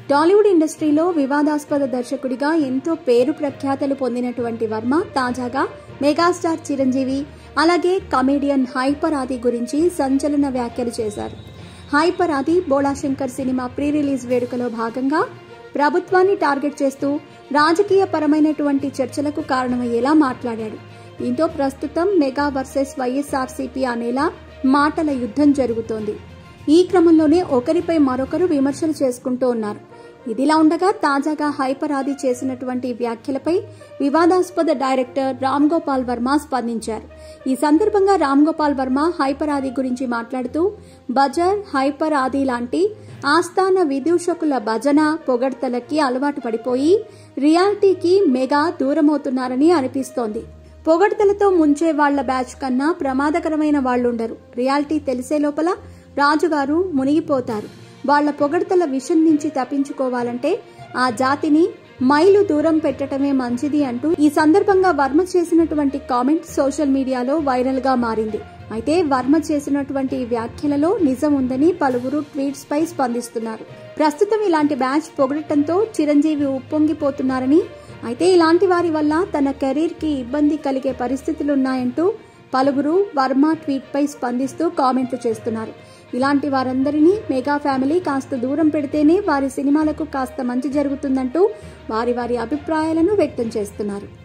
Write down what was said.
టాలీవుడ్ ఇండస్ట్రీలో వివాదాస్పద దర్శకుడిగా ఎంతో పేరు ప్రఖ్యాతలు పొందినటువంటి వర్మ తాజాగా మెగాస్టార్ చిరంజీవి అలాగే కమెడియన్ హైపర్ ఆది గురించి సంచలన వ్యాఖ్యలు చేశారు. హైపర్ ఆది బోళాశంకర్ సినిమా ప్రీ రిలీజ్ వేడుకలో భాగంగా ప్రభుత్వాన్ని టార్గెట్ చేస్తూ రాజకీయ పరమైనటువంటి చర్చలకు కారణమయ్యేలా మాట్లాడాడు. దీంతో ప్రస్తుతం మెగా వర్సెస్ వైఎస్ఆర్సీపీ అనేలా మాటల యుద్ధం జరుగుతోంది. ఈ క్రమంలోనే ఒకరిపై మరొకరు విమర్శలు చేసుకుంటూ ఉన్నారు. ఇదిలా ఉండగా తాజాగా హైపర్ ఆది చేసినటువంటి వ్యాఖ్యలపై వివాదాస్పద డైరెక్టర్ రామ్ గోపాల్ వర్మ స్పందించారు. ఈ సందర్భంగా రామ్ గోపాల్ వర్మ హైపర్ ఆది గురించి మాట్లాడుతూ బజర్, హైపర్ ఆది లాంటి ఆస్థాన విదూషకుల భజన పొగడ్తలకి అలవాటు పడిపోయి రియాలిటీకి మెగా దూరమవుతున్నారని అనిపిస్తోంది. పొగడ్తలతో ముంచే వాళ్ల బ్యాచ్ కన్నా ప్రమాదకరమైన వాళ్లుండరు. రియాలిటీ తెలిసే లోపల రాజుగారు మునిగిపోతారు. వాళ్ల పొగడ్తల విషం నుంచి తప్పించుకోవాలంటే ఆ జాతిని మైలు దూరం పెట్టడమే మంచిది అంటూ ఈ సందర్భంగా వర్మ చేసినటువంటి కామెంట్ సోషల్ మీడియాలో వైరల్ గా మారింది. అయితే వర్మ చేసినటువంటి వ్యాఖ్యలలో నిజం ఉందని పలువురు ట్వీట్స్ పై స్పందిస్తున్నారు. ప్రస్తుతం ఇలాంటి బ్యాచ్ పొగడటంతో చిరంజీవి ఉప్పొంగిపోతున్నారని, అయితే ఇలాంటి వారి వల్ల తన కెరీర్ కి ఇబ్బంది కలిగే పరిస్థితులున్నాయంటూ పలువురు వర్మ ట్వీట్ పై స్పందిస్తూ కామెంట్లు చేస్తున్నారు. ఇలాంటి వారందరినీ మెగా ఫ్యామిలీ కాస్త దూరం పెడితేనే వారి సినిమాలకు కాస్త మంచి జరుగుతుందంటూ వారి అభిప్రాయాలను వ్యక్తం చేస్తున్నారు.